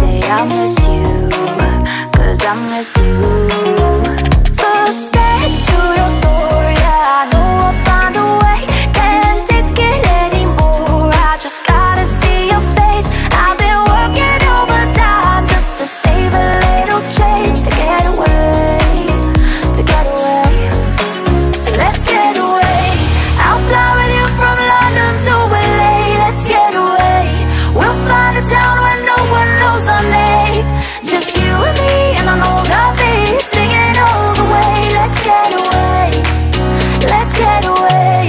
say I miss you, 'cause I miss you. Footsteps through your door, yeah, I know I'll find a way. Can't take it anymore, I just gotta see your face. I've been working overtime just to save a little change, to get away, to get away. So let's get away. I'll fly with you from London to LA. Let's get away. We'll find a town where no one knows our name. Just you and me and an old RV, singing all the way. Let's get away. Let's get away.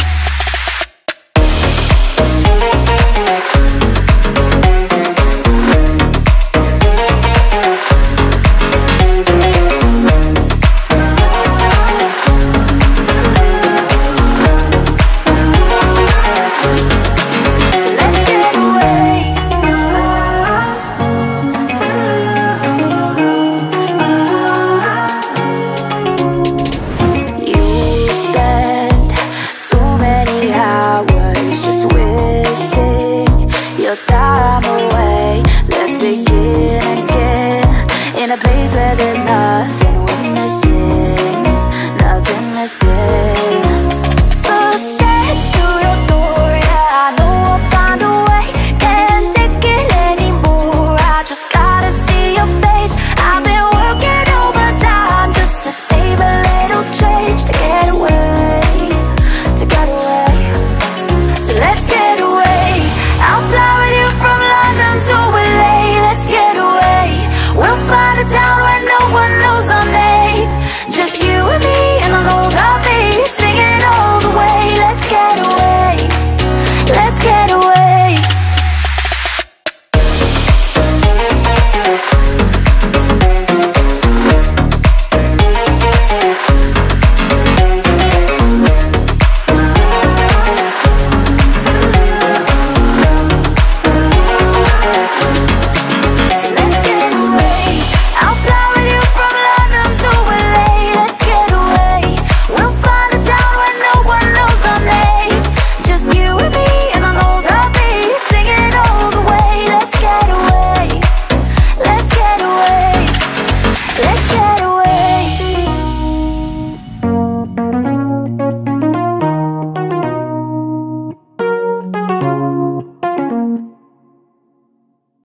Time away, let's begin again in a place where there's nothing